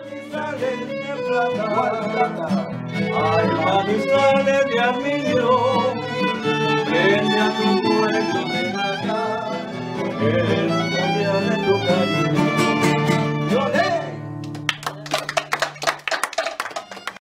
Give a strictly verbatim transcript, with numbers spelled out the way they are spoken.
manizales de plata, ay, manizales de armiño, frente a tu pueblo